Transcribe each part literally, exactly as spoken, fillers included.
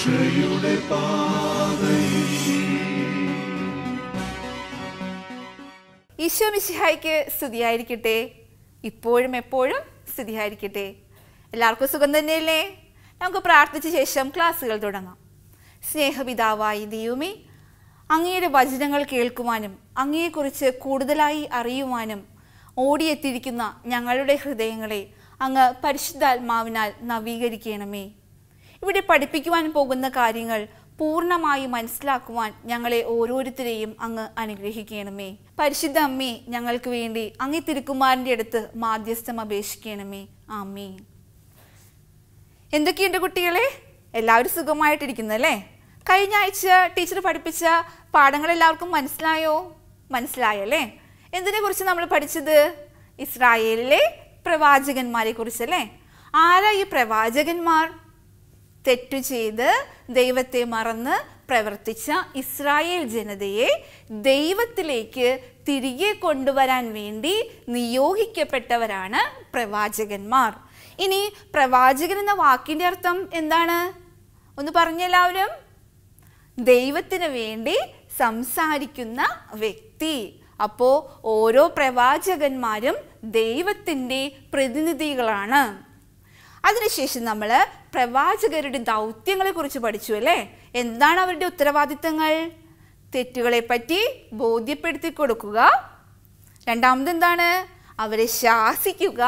രക്ഷയുടെ പാതയിൽ. ഈശോ മിശിഹായ്ക്ക് സ്തുതിയായിരിക്കട്ടെ. ഇപ്പോഴും എപ്പോഴും സ്തുതിയായിരിക്കട്ടെ. എല്ലാവർക്കും സുഖം തന്നെയല്ലേ? നമുക്ക് പ്രാർത്ഥിച്ച ശേഷം ക്ലാസ്സുകൾ തുടങ്ങാം. സ്നേഹപിതാവായി ദൈവമേ, അങ്ങയുടെ വചനങ്ങൾ കേൾക്കുവാനും അങ്ങയെക്കുറിച്ച് കൂടുതലായി അറിയുവാനും ഓടിയെത്തിയിരിക്കുന്ന ഞങ്ങളുടെ ഹൃദയങ്ങളെ അങ്ങ് പരിശുദ്ധാത്മാവിനാൽ നവീകരിക്കണമേ. ഇവിടെ പഠിപ്പിക്കുവാൻ പോകുന്ന കാര്യങ്ങൾ പൂർണ്ണമായി മനസ്സിലാക്കുവാൻ ഞങ്ങളെ ഓരോരുത്തരെയും അങ്ങ് അനുഗ്രഹിക്കണമേ. പരിശുദ്ധ അമ്മേ, ഞങ്ങൾക്ക് വേണ്ടി അങ്ങേ തിരുക്കുമാരൻ്റെ അടുത്ത് മാധ്യസ്ഥം അപേക്ഷിക്കണമേ. ആമേൻ. എന്തൊക്കെയുണ്ട് കുട്ടികളെ? എല്ലാവരും സുഖമായിട്ടിരിക്കുന്നു അല്ലേ? കഴിഞ്ഞ ആഴ്ച ടീച്ചർ പഠിപ്പിച്ച പാഠങ്ങൾ എല്ലാവർക്കും മനസ്സിലായോ? മനസ്സിലായല്ലേ? എന്തിനെ കുറിച്ച് നമ്മൾ പഠിച്ചത്? ഇസ്രായേലിലെ പ്രവാചകന്മാരെ കുറിച്ചല്ലേ? ആരാ ഈ പ്രവാചകന്മാർ? തെറ്റു ചെയ്ത് ദൈവത്തെ മറന്ന് പ്രവർത്തിച്ച ഇസ്രായേൽ ജനതയെ ദൈവത്തിലേക്ക് തിരികെ കൊണ്ടുവരാൻ വേണ്ടി നിയോഗിക്കപ്പെട്ടവരാണ് പ്രവാചകന്മാർ. ഇനി പ്രവാചകൻ എന്ന വാക്കിൻ്റെ അർത്ഥം എന്താണ്? ഒന്ന് പറഞ്ഞെല്ലാവരും. ദൈവത്തിന് വേണ്ടി സംസാരിക്കുന്ന വ്യക്തി. അപ്പോൾ ഓരോ പ്രവാചകന്മാരും ദൈവത്തിൻ്റെ പ്രതിനിധികളാണ്. അതിനുശേഷം നമ്മൾ പ്രവാചകരുടെ ദൗത്യങ്ങളെ കുറിച്ച് പഠിച്ചു അല്ലേ? എന്താണ് അവരുടെ ഉത്തരവാദിത്തങ്ങൾ? തെറ്റുകളെ പറ്റി ബോധ്യപ്പെടുത്തി കൊടുക്കുക. രണ്ടാമത് എന്താണ്? അവരെ ശാസിക്കുക.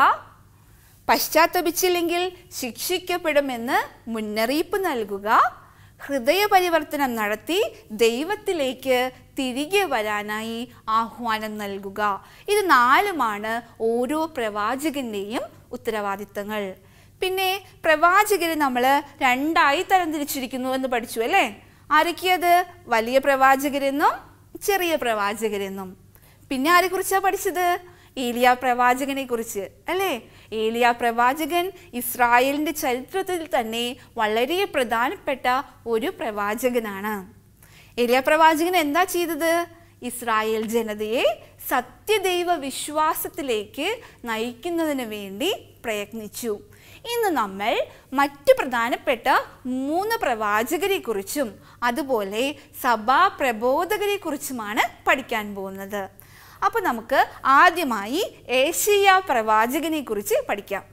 പശ്ചാത്തപിച്ചില്ലെങ്കിൽ ശിക്ഷിക്കപ്പെടുമെന്ന് മുന്നറിയിപ്പ് നൽകുക. ഹൃദയപരിവർത്തനം നടത്തി ദൈവത്തിലേക്ക് തിരികെ വരാനായി ആഹ്വാനം നൽകുക. ഇത് നാലുമാണ് ഓരോ പ്രവാചകന്റെയും ഉത്തരവാദിത്തങ്ങൾ. പിന്നെ പ്രവാചകരെ നമ്മൾ രണ്ടായി തരംതിരിച്ചിരിക്കുന്നു എന്ന് പഠിച്ചു അല്ലേ? ആരൊക്കെയത്? വലിയ പ്രവാചകരെന്നും ചെറിയ പ്രവാചകരെന്നും. പിന്നെ ആരെക്കുറിച്ചാണ് പഠിച്ചത്? ഏലിയ പ്രവാചകനെ കുറിച്ച് അല്ലേ? ഏലിയ പ്രവാചകൻ ഇസ്രായേലിൻ്റെ ചരിത്രത്തിൽ തന്നെ വളരെ പ്രധാനപ്പെട്ട ഒരു പ്രവാചകനാണ്. ഏലിയ പ്രവാചകൻ എന്താ ചെയ്തത്? ഇസ്രായേൽ ജനതയെ സത്യദൈവ വിശ്വാസത്തിലേക്ക് നയിക്കുന്നതിന് വേണ്ടി പ്രയത്നിച്ചു. ഇന്ന് നമ്മൾ മറ്റ് പ്രധാനപ്പെട്ട മൂന്ന് പ്രവാചകരെ കുറിച്ചും അതുപോലെ സഭാ പ്രബോധകരെ കുറിച്ചുമാണ് പഠിക്കാൻ പോകുന്നത്. അപ്പോൾ നമുക്ക് ആദ്യമായി ഏശയ്യാ പ്രവാചകനെ കുറിച്ച് പഠിക്കാം.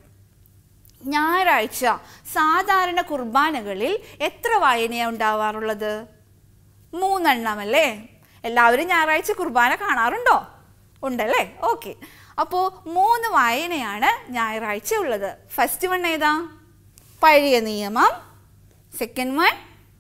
ഞായറാഴ്ച സാധാരണ കുർബാനകളിൽ എത്ര വായനയാണ് ഉണ്ടാവാറുള്ളത്? മൂന്നെണ്ണം അല്ലേ? എല്ലാവരും ഞായറാഴ്ച കുർബാന കാണാറുണ്ടോ? ഉണ്ടല്ലേ? ഓക്കെ. അപ്പോൾ മൂന്ന് വായനയാണ് ഞായറാഴ്ച ഉള്ളത്. ഫസ്റ്റ് വൺ ഏതാ? പഴയ നിയമം. സെക്കൻഡ് വൺ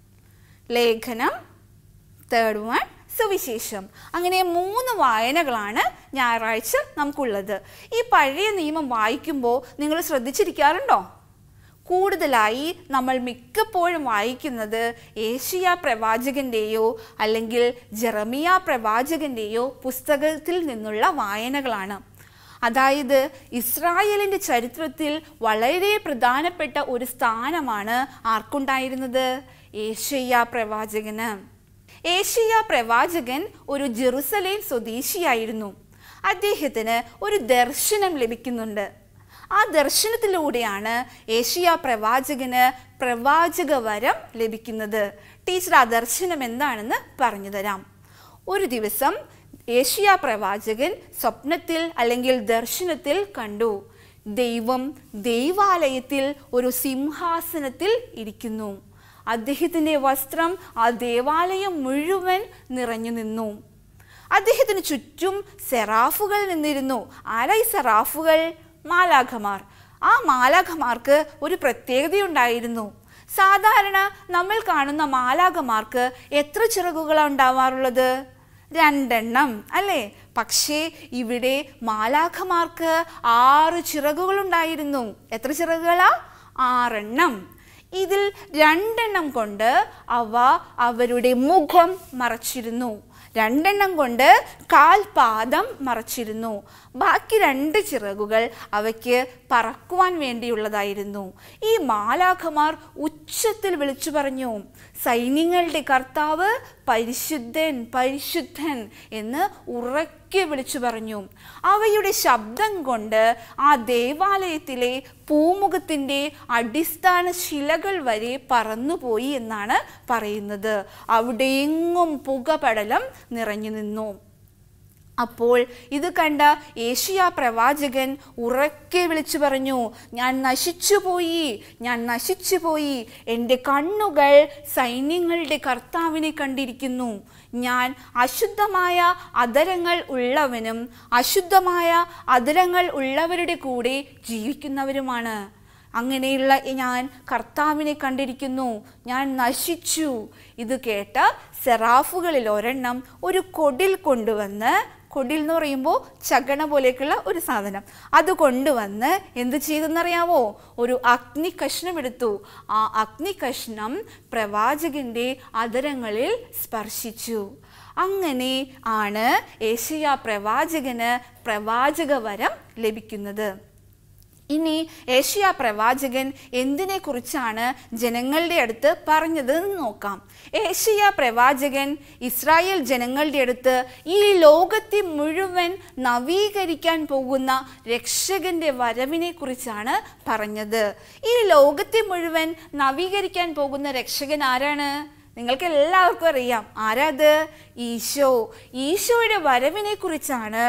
ലേഖനം. തേർഡ് വൺ സുവിശേഷം. അങ്ങനെ മൂന്ന് വായനകളാണ് ഞായറാഴ്ച നമുക്കുള്ളത്. ഈ പഴയ നിയമം വായിക്കുമ്പോൾ നിങ്ങൾ ശ്രദ്ധിച്ചിരിക്കാറുണ്ടോ? കൂടുതലായി നമ്മൾ മിക്കപ്പോഴും വായിക്കുന്നത് ഏശയ്യാ പ്രവാചകൻ്റെയോ അല്ലെങ്കിൽ ജെറമിയ പ്രവാചകൻ്റെയോ പുസ്തകത്തിൽ നിന്നുള്ള വായനകളാണ്. അതായത് ഇസ്രായേലിൻ്റെ ചരിത്രത്തിൽ വളരെ പ്രധാനപ്പെട്ട ഒരു സ്ഥാനമാണ് ആർക്കുണ്ടായിരുന്നത്? ഏശയ്യാ പ്രവാചകന്. ഏശയ്യാ പ്രവാചകൻ ഒരു ജെറുസലേം സ്വദേശിയായിരുന്നു. അദ്ദേഹത്തിന് ഒരു ദർശനം ലഭിക്കുന്നുണ്ട്. ആ ദർശനത്തിലൂടെയാണ് ഏശയ്യാ പ്രവാചകന് പ്രവാചക വരം ലഭിക്കുന്നത്. ടീച്ചർ ആ ദർശനം എന്താണെന്ന് പറഞ്ഞു തരാം. ഒരു ദിവസം ഏശയ്യാ പ്രവാചകൻ സ്വപ്നത്തിൽ അല്ലെങ്കിൽ ദർശനത്തിൽ കണ്ടു, ദൈവം ദൈവാലയത്തിൽ ഒരു സിംഹാസനത്തിൽ ഇരിക്കുന്നു. അദ്ദേഹത്തിൻ്റെ വസ്ത്രം ആ ദേവാലയം മുഴുവൻ നിറഞ്ഞു നിന്നു. അദ്ദേഹത്തിന് ചുറ്റും സെറാഫുകൾ നിന്നിരുന്നു. ആരായി സെറാഫുകൾ? മാലാഖമാർ. ആ മാലാഖമാർക്ക് ഒരു പ്രത്യേകതയുണ്ടായിരുന്നു. സാധാരണ നമ്മൾ കാണുന്ന മാലാഖമാർക്ക് എത്ര ചിറകുകളാണ് ഉണ്ടാവാറുള്ളത്? രണ്ടെണ്ണം അല്ലേ? പക്ഷേ ഇവിടെ മാലാഖമാർക്ക് ആറ് ചിറകുകളുണ്ടായിരുന്നു. എത്ര ചിറകുകളാ? ആറെണ്ണം. ഇതിൽ രണ്ടെണ്ണം കൊണ്ട് അവ അവരുടെ മുഖം മറച്ചിരുന്നു. രണ്ടെണ്ണം കൊണ്ട് കാൽപാദം മറച്ചിരുന്നു. ബാക്കി രണ്ട് ചിറകുകൾ അവയ്ക്ക് പറക്കുവാൻ വേണ്ടിയുള്ളതായിരുന്നു. ഈ മാലാഖമാർ ഉച്ചത്തിൽ വിളിച്ചു പറഞ്ഞു, സൈന്യങ്ങളുടെ കർത്താവ് പരിശുദ്ധൻ പരിശുദ്ധൻ എന്ന് ഉറക്കെ വിളിച്ചു പറഞ്ഞു. അവയുടെ ശബ്ദം കൊണ്ട് ആ ദേവാലയത്തിലെ പൂമുഖത്തിൻ്റെ അടിസ്ഥാന ശിലകൾ വരെ പറന്നുപോയി എന്നാണ് പറയുന്നത്. അവിടെയെങ്ങും പുകപടലം നിറഞ്ഞു നിന്നു. അപ്പോൾ ഇത് കണ്ട ഏശയ്യാ പ്രവാചകൻ ഉറക്കെ വിളിച്ചു പറഞ്ഞു, ഞാൻ നശിച്ചുപോയി, ഞാൻ നശിച്ചുപോയി. എൻ്റെ കണ്ണുകൾ സൈന്യങ്ങളുടെ കർത്താവിനെ കണ്ടിരിക്കുന്നു. ഞാൻ അശുദ്ധമായ അധരങ്ങൾ ഉള്ളവനും അശുദ്ധമായ അധരങ്ങൾ ഉള്ളവരുടെ കൂടെ ജീവിക്കുന്നവരുമാണ്. അങ്ങനെയുള്ള ഞാൻ കർത്താവിനെ കണ്ടിരിക്കുന്നു, ഞാൻ നശിച്ചു. ഇത് കേട്ട സെറാഫുകളിൽ ഒരെണ്ണം ഒരു കൊടിൽ കൊണ്ടുവന്ന്, കൊടിൽ എന്ന് പറയുമ്പോൾ ചകണ പോലെയൊക്കെയുള്ള ഒരു സാധനം, അത് കൊണ്ടുവന്ന് എന്ത് ചെയ്തെന്നറിയാവോ? ഒരു അഗ്നി കഷ്ണം എടുത്തു. ആ അഗ്നി കഷ്ണം പ്രവാചകന്റെ അധരങ്ങളിൽ സ്പർശിച്ചു. അങ്ങനെ ആണ് ഏശയ്യാ പ്രവാചകന് പ്രവാചക വരം ലഭിക്കുന്നത്. ഇനി ഏശയ്യാ പ്രവാചകൻ എന്തിനെ കുറിച്ചാണ് ജനങ്ങളുടെ അടുത്ത് പറഞ്ഞത് എന്ന് നോക്കാം. ഏശയ്യാ പ്രവാചകൻ ഇസ്രായേൽ ജനങ്ങളുടെ അടുത്ത് ഈ ലോകത്തെ മുഴുവൻ നവീകരിക്കാൻ പോകുന്ന രക്ഷകന്റെ വരവിനെ കുറിച്ചാണ് പറഞ്ഞത്. ഈ ലോകത്തെ മുഴുവൻ നവീകരിക്കാൻ പോകുന്ന രക്ഷകൻ ആരാണ്? നിങ്ങൾക്ക് എല്ലാവർക്കും അറിയാം. ആരാത്? ഈശോ. ഈശോയുടെ വരവിനെ കുറിച്ചാണ്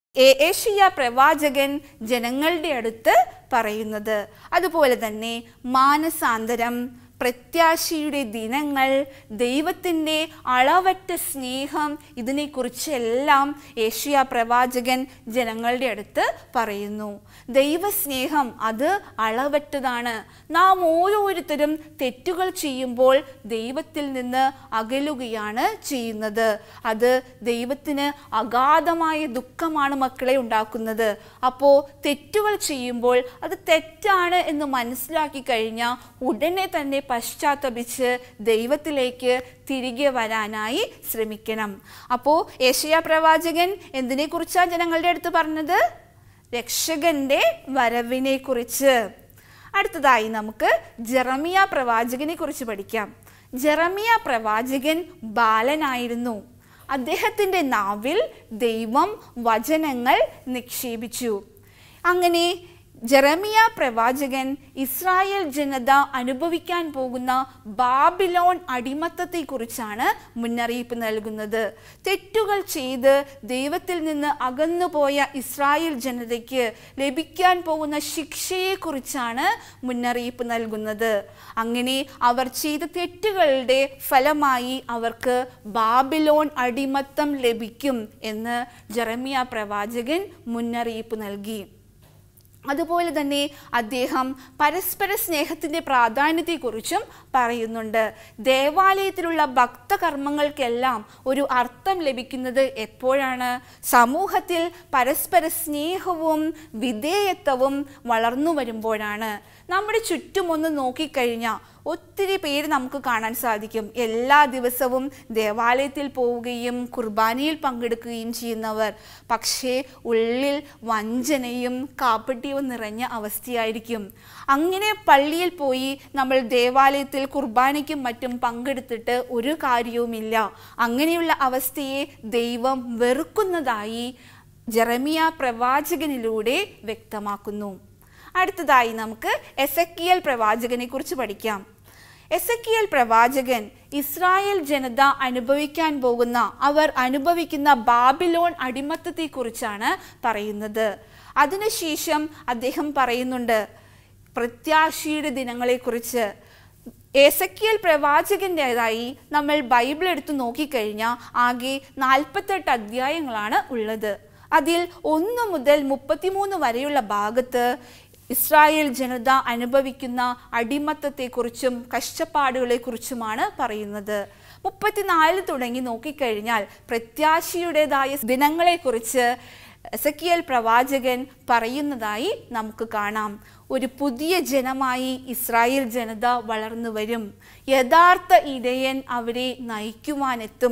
ഏശയ്യാ പ്രവാചകൻ ജനങ്ങളുടെ അടുത്ത് പറയുന്നത്. അതുപോലെ തന്നെ മാനസാന്തരം, പ്രത്യാശയുടെ ദിനങ്ങൾ, ദൈവത്തിൻ്റെ അളവറ്റ സ്നേഹം, ഇതിനെക്കുറിച്ചെല്ലാം ഏശയ്യാ പ്രവാചകൻ ജനങ്ങളുടെ അടുത്ത് പറയുന്നു. ദൈവസ്നേഹം അത് അളവറ്റതാണ്. നാം ഓരോരുത്തരും തെറ്റുകൾ ചെയ്യുമ്പോൾ ദൈവത്തിൽ നിന്ന് അകലുകയാണ് ചെയ്യുന്നത്. അത് ദൈവത്തിന് അഗാധമായ ദുഃഖമാണ് മക്കളെ ഉണ്ടാക്കുന്നത്. അപ്പോൾ തെറ്റുകൾ ചെയ്യുമ്പോൾ അത് തെറ്റാണ് എന്ന് മനസ്സിലാക്കി കഴിഞ്ഞാൽ ഉടനെ തന്നെ പശ്ചാത്തപിച്ച് ദൈവത്തിലേക്ക് തിരികെ വരാനായി ശ്രമിക്കണം. അപ്പോൾ ഏശയ്യാ പ്രവാചകൻ എന്തിനെ കുറിച്ചാണ് ജനങ്ങളുടെ അടുത്ത് പറഞ്ഞത്? രക്ഷകന്റെ വരവിനെ കുറിച്ച്. അടുത്തതായി നമുക്ക് ജെറമിയ പ്രവാചകനെ കുറിച്ച് പഠിക്കാം. ജെറമിയ പ്രവാചകൻ ബാലനായിരുന്നു. അദ്ദേഹത്തിൻ്റെ നാവിൽ ദൈവം വചനങ്ങൾ നിക്ഷേപിച്ചു. അങ്ങനെ ജെറമിയ പ്രവാചകൻ ഇസ്രായേൽ ജനത അനുഭവിക്കാൻ പോകുന്ന ബാബിലോൺ അടിമത്തത്തെക്കുറിച്ചാണ് മുന്നറിയിപ്പ് നൽകുന്നത്. തെറ്റുകൾ ചെയ്ത് ദൈവത്തിൽ നിന്ന് അകന്നുപോയ ഇസ്രായേൽ ജനതയ്ക്ക് ലഭിക്കാൻ പോകുന്ന ശിക്ഷയെക്കുറിച്ചാണ് മുന്നറിയിപ്പ് നൽകുന്നത്. അങ്ങനെ അവർ ചെയ്ത തെറ്റുകളുടെ ഫലമായി അവർക്ക് ബാബിലോൺ അടിമത്തം ലഭിക്കും എന്ന് ജെറമിയ പ്രവാചകൻ മുന്നറിയിപ്പ് നൽകി. അതുപോലെ തന്നെ അദ്ദേഹം പരസ്പര സ്നേഹത്തിൻ്റെ പ്രാധാന്യത്തെക്കുറിച്ചും പറയുന്നുണ്ട്. ദേവാലയത്തിലുള്ള ഭക്തകർമ്മങ്ങൾക്കെല്ലാം ഒരു അർത്ഥം ലഭിക്കുന്നത് എപ്പോഴാണ്? സമൂഹത്തിൽ പരസ്പര സ്നേഹവും വിധേയത്വവും വളർന്നു വരുമ്പോഴാണ്. നമ്മുടെ ചുറ്റും ഒന്ന് നോക്കിക്കഴിഞ്ഞാൽ ഒത്തിരി പേര് നമുക്ക് കാണാൻ സാധിക്കും. എല്ലാ ദിവസവും ദേവാലയത്തിൽ പോവുകയും കുർബാനയിൽ പങ്കെടുക്കുകയും ചെയ്യുന്നവർ. പക്ഷേ ഉള്ളിൽ വഞ്ചനയും കാപ്പട്യവും നിറഞ്ഞ അവസ്ഥയായിരിക്കും. അങ്ങനെ പള്ളിയിൽ പോയി നമ്മൾ ദേവാലയത്തിൽ കുർബാനയ്ക്കും മറ്റും പങ്കെടുത്തിട്ട് ഒരു കാര്യവുമില്ല. അങ്ങനെയുള്ള അവസ്ഥയെ ദൈവം വെറുക്കുന്നതായി ജെറമിയ പ്രവാചകനിലൂടെ വ്യക്തമാക്കുന്നു. അടുത്തതായി നമുക്ക് എസെക്കിയേൽ പ്രവാചകനെ കുറിച്ച് പഠിക്കാം. എസെക്കിയേൽ പ്രവാചകൻ ഇസ്രായേൽ ജനത അനുഭവിക്കാൻ പോകുന്ന, അവർ അനുഭവിക്കുന്ന ബാബിലോൺ അടിമത്തത്തെക്കുറിച്ചാണ് പറയുന്നത്. അതിനുശേഷം അദ്ദേഹം പറയുന്നുണ്ട് പ്രത്യാശയുടെ ദിനങ്ങളെക്കുറിച്ച്. എസെക്കിയേൽ പ്രവാചകൻ്റെതായി നമ്മൾ ബൈബിൾ എടുത്ത് നോക്കിക്കഴിഞ്ഞാൽ ആകെ നാൽപ്പത്തെട്ട് അധ്യായങ്ങളാണ് ഉള്ളത്. അതിൽ ഒന്ന് മുതൽ മുപ്പത്തിമൂന്ന് വരെയുള്ള ഭാഗത്ത് ഇസ്രായേൽ ജനത അനുഭവിക്കുന്ന അടിമത്തത്തെക്കുറിച്ചും കഷ്ടപ്പാടുകളെക്കുറിച്ചുമാണ് പറയുന്നത്. മുപ്പത്തിനാല് തുടങ്ങി നോക്കിക്കഴിഞ്ഞാൽ പ്രത്യാശയുടേതായ ദിനങ്ങളെക്കുറിച്ച് എസെക്കിയേൽ പ്രവാചകൻ പറയുന്നതായി നമുക്ക് കാണാം. ഒരു പുതിയ ജനമായി ഇസ്രായേൽ ജനത വളർന്നു വരും. യഥാർത്ഥ ഇടയൻ അവരെ നയിക്കുവാനെത്തും.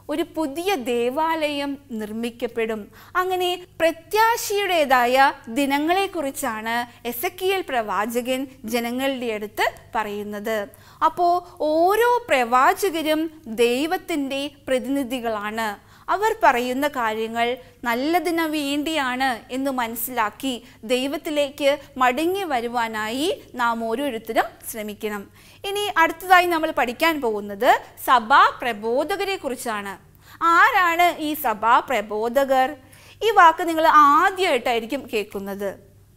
ഒരു പുതിയ ദേവാലയം നിർമ്മിക്കപ്പെടും. അങ്ങനെ പ്രത്യാശയുടേതായ ദിനങ്ങളെക്കുറിച്ചാണ് എസെക്കിയേൽ പ്രവാചകൻ ജനങ്ങളുടെ അടുത്ത് പറയുന്നത്. അപ്പോൾ ഓരോ പ്രവാചകരും ദൈവത്തിൻ്റെ പ്രതിനിധികളാണ്. അവർ പറയുന്ന കാര്യങ്ങൾ നല്ലതിനു വേണ്ടിയാണ് എന്ന് മനസ്സിലാക്കി ദൈവത്തിലേക്ക് മടങ്ങി വരുവാനായി നാം ഓരോരുത്തരും ശ്രമിക്കണം. ഇനി അടുത്തതായി നമ്മൾ പഠിക്കാൻ പോകുന്നത് സഭാ പ്രബോധകരെ കുറിച്ചാണ്. ആരാണ് ഈ സഭാ പ്രബോധകർ? ഈ വാക്ക് നിങ്ങൾ ആദ്യമായിട്ടായിരിക്കും കേൾക്കുന്നത്.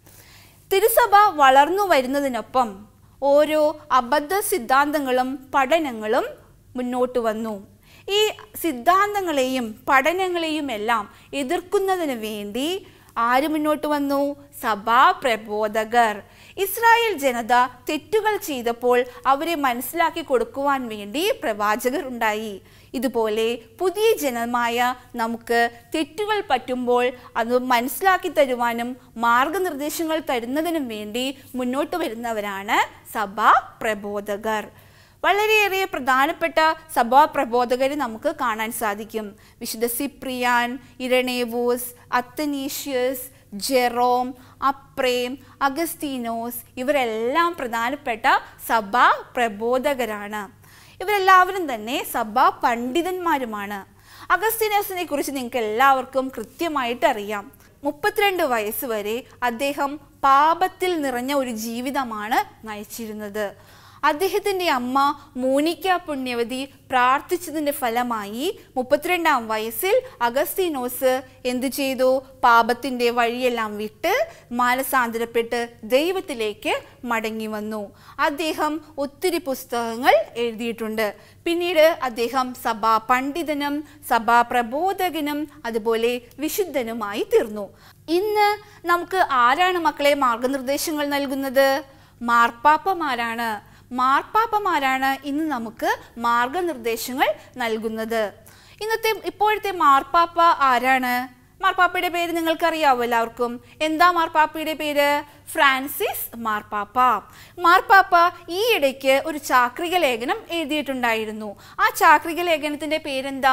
തിരുസഭ വളർന്നു വരുന്നതിനൊപ്പം ഓരോ അബദ്ധ സിദ്ധാന്തങ്ങളും പഠനങ്ങളും മുന്നോട്ട് വന്നു. ഈ സിദ്ധാന്തങ്ങളെയും പഠനങ്ങളെയും എല്ലാം എതിർക്കുന്നതിന് വേണ്ടി ആര് മുന്നോട്ട് വന്നു? സഭാ പ്രബോധകർ. ഇസ്രായേൽ ജനത തെറ്റുകൾ ചെയ്തപ്പോൾ അവരെ മനസ്സിലാക്കി കൊടുക്കുവാൻ വേണ്ടി പ്രവാചകർ ഉണ്ടായി. ഇതുപോലെ പുതിയ ജനമായ നമുക്ക് തെറ്റുകൾ പറ്റുമ്പോൾ അത് മനസ്സിലാക്കി തരുവാനും മാർഗനിർദ്ദേശങ്ങൾ തരുന്നതിനും വേണ്ടി മുന്നോട്ട് വരുന്നവരാണ് സഭാ പ്രബോധകർ. വളരെയേറെ പ്രധാനപ്പെട്ട സഭാ പ്രബോധകരെ നമുക്ക് കാണാൻ സാധിക്കും. വിശുദ്ധ Cyprian, Irenaeus, Athanasius, Jerome, Aprem, അഗസ്തീനോസ് ഇവരെല്ലാം പ്രധാനപ്പെട്ട സഭാ പ്രബോധകരാണ്. ഇവരെല്ലാവരും തന്നെ സഭാ പണ്ഡിതന്മാരുമാണ്. അഗസ്തീനോസിനെ കുറിച്ച് നിങ്ങൾക്ക് എല്ലാവർക്കും കൃത്യമായിട്ട് അറിയാം. മുപ്പത്തിരണ്ട് വയസ്സ് വരെ അദ്ദേഹം പാപത്തിൽ നിറഞ്ഞ ഒരു ജീവിതമാണ് നയിച്ചിരുന്നത്. അദ്ദേഹത്തിൻ്റെ അമ്മ മോനിക്ക പുണ്യവതി പ്രാർത്ഥിച്ചതിൻ്റെ ഫലമായി മുപ്പത്തിരണ്ടാം വയസ്സിൽ അഗസ്തീനോസ് എന്തു ചെയ്തു? പാപത്തിൻ്റെ വഴിയെല്ലാം വിട്ട് മാനസാന്തരപ്പെട്ട് ദൈവത്തിലേക്ക് മടങ്ങി വന്നു. അദ്ദേഹം ഒത്തിരി പുസ്തകങ്ങൾ എഴുതിയിട്ടുണ്ട്. പിന്നീട് അദ്ദേഹം സഭാ പണ്ഡിതനും സഭാ പ്രബോധകനും അതുപോലെ വിശുദ്ധനുമായി തീർന്നു. ഇന്ന് നമുക്ക് ആരാണ് മക്കളെ മാർഗനിർദ്ദേശങ്ങൾ നൽകുന്നത്? മാർപ്പാപ്പമാരാണ്. മാർപ്പാപ്പമാരാണ് ഇന്ന് നമുക്ക് മാർഗനിർദ്ദേശങ്ങൾ നൽകുന്നത്. ഇന്നത്തെ ഇപ്പോഴത്തെ മാർപ്പാപ്പ ആരാണ്? മാർപ്പാപ്പയുടെ പേര് നിങ്ങൾക്കറിയാവോ എല്ലാവർക്കും. എന്താ മാർപ്പാപ്പയുടെ പേര്? ഫ്രാൻസിസ് മാർപ്പാപ്പ. മാർപ്പാപ്പ ഈ ഇടയ്ക്ക് ഒരു ചാക്രിക ലേഖനം എഴുതിയിട്ടുണ്ടായിരുന്നു. ആ ചാക്രിക ലേഖനത്തിൻ്റെ പേരെന്താ?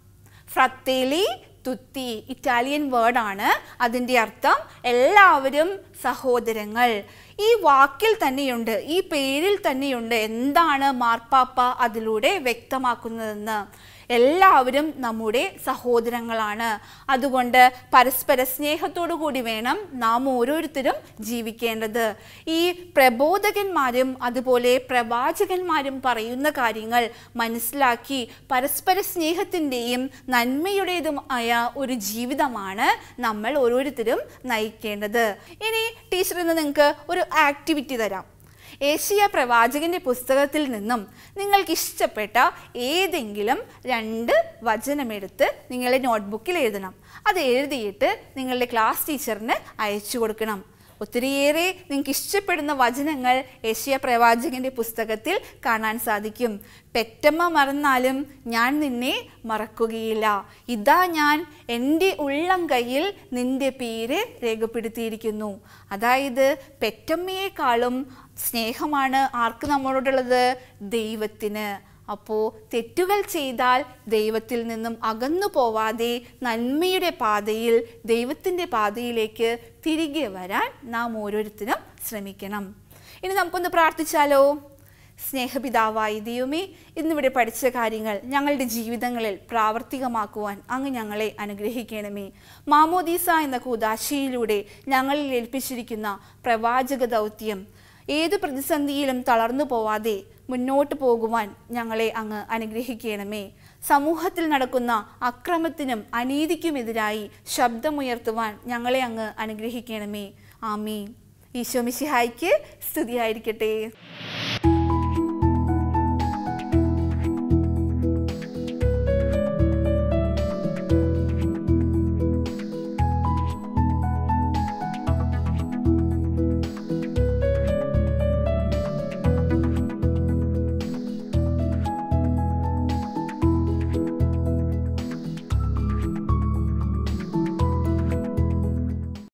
ഫ്രത്തേലി തുത്തി. ഇറ്റാലിയൻ വേർഡാണ്. അതിൻ്റെ അർത്ഥം എല്ലാവരും സഹോദരങ്ങൾ. ഈ വാക്കിൽ തന്നെയുണ്ട്, ഈ പേരിൽ തന്നെയുണ്ട് എന്താണ് മാർപ്പാപ്പ അതിലൂടെ വ്യക്തമാക്കുന്നതെന്ന്. എല്ലാവരും നമ്മുടെ സഹോദരങ്ങളാണ്. അതുകൊണ്ട് പരസ്പര സ്നേഹത്തോടു കൂടി വേണം നാം ഓരോരുത്തരും ജീവിക്കേണ്ടത്. ഈ പ്രബോധകന്മാരും അതുപോലെ പ്രവാചകന്മാരും പറയുന്ന കാര്യങ്ങൾ മനസ്സിലാക്കി പരസ്പര സ്നേഹത്തിൻ്റെയും നന്മയുടേതുമായ ഒരു ജീവിതമാണ് നമ്മൾ ഓരോരുത്തരും നയിക്കേണ്ടത്. ഇനി ടീച്ചർ ഇന്ന് നിങ്ങൾക്ക് ഒരു ആക്ടിവിറ്റി തരാം. ഏഷ്യ പ്രവാചകന്റെ പുസ്തകത്തിൽ നിന്നും നിങ്ങൾക്ക് ഇഷ്ടപ്പെട്ട ഏതെങ്കിലും രണ്ട് വചനമെടുത്ത് നിങ്ങളുടെ നോട്ട്ബുക്കിൽ എഴുതണം. അത് എഴുതിയിട്ട് നിങ്ങളുടെ ക്ലാസ് ടീച്ചറിന് അയച്ചു കൊടുക്കണം. ഒത്തിരിയേറെ നിങ്ങൾക്ക് ഇഷ്ടപ്പെടുന്ന വചനങ്ങൾ ഏഷ്യ പ്രവാചകന്റെ പുസ്തകത്തിൽ കാണാൻ സാധിക്കും. പെറ്റമ്മ മറന്നാലും ഞാൻ നിന്നെ മറക്കുകയില്ല. ഇതാ ഞാൻ എൻ്റെ ഉള്ളം കയ്യിൽ നിൻ്റെ പേര് രേഖപ്പെടുത്തിയിരിക്കുന്നു. അതായത് പെറ്റമ്മയെക്കാളും സ്നേഹമാണ് ആർക്ക് നമ്മളോടുള്ളത്? ദൈവത്തിന്. അപ്പോൾ തെറ്റുകൾ ചെയ്താൽ ദൈവത്തിൽ നിന്നും അകന്നു പോവാതെ നന്മയുടെ പാതയിൽ ദൈവത്തിൻ്റെ പാതയിലേക്ക് തിരികെ വരാൻ നാം ഓരോരുത്തരും ശ്രമിക്കണം. ഇനി നമുക്കൊന്ന് പ്രാർത്ഥിച്ചാലോ? സ്നേഹപിതാവായ ദൈവമേ, ഇന്നിവിടെ പഠിച്ച കാര്യങ്ങൾ ഞങ്ങളുടെ ജീവിതങ്ങളിൽ പ്രാവർത്തികമാക്കുവാൻ അങ്ങ് ഞങ്ങളെ അനുഗ്രഹിക്കണമേ. മാമോദീസ എന്ന കൂദാശയിലൂടെ ഞങ്ങളിൽ ഏൽപ്പിച്ചിരിക്കുന്ന പ്രവാചക ദൗത്യം ഏത് പ്രതിസന്ധിയിലും തളർന്നു പോവാതെ മുന്നോട്ട് പോകുവാൻ ഞങ്ങളെ അങ്ങ് അനുഗ്രഹിക്കണമേ. സമൂഹത്തിൽ നടക്കുന്ന അക്രമത്തിനും അനീതിക്കുമെതിരായി ശബ്ദമുയർത്തുവാൻ ഞങ്ങളെ അങ്ങ് അനുഗ്രഹിക്കണമേ. ആമീൻ. ഈശോ മിശിഹായ്ക്ക് സ്തുതിയായിരിക്കട്ടെ.